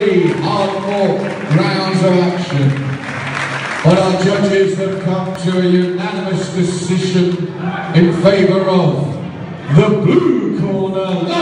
hardcore rounds of action. But our judges have come to a unanimous decision in favour of the blue corner.